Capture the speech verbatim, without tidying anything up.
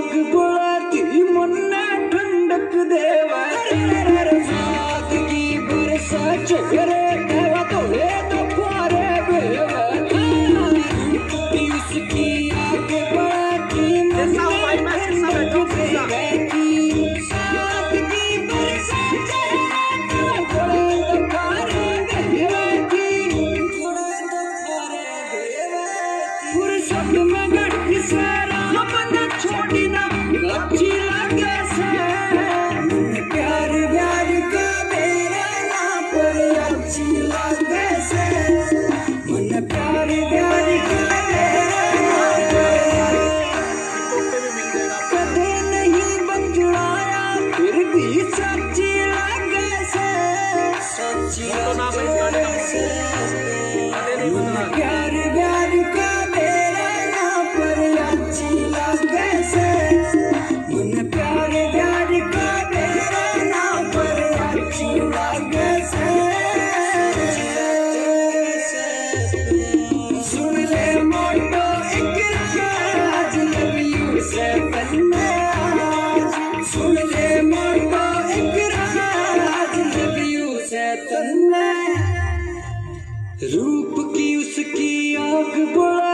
आग बुलाती मन ठंडक देवा रात की बरसा चेहरे देवा तोड़े तो फुहारे बेवती उसकी आग बुलाती मन ठंडक देवती साथ की बरसा चेहरे देवा तोड़े तो फुहारे बेवती फुर्सत में गढ़ी से छोड़ी ना अच्छी लगे से प्यार प्यार का मेरा ना पर अच्छी लगे से मन प्यार प्यार का मेरा कदे नहीं बचड़ाया फिर भी सच्ची लगे से सच्ची लगे से मन प्यार प्यार का मेरा ना पर अच्छी लगे से मन प्यार प्यार का मेरा ना पर अच्छी लगे से सुन ले मोटो इकरार लव यू से बनना सुन ले मोटो इकरार लव यू से तन्ना रूप की उसकी आग बुला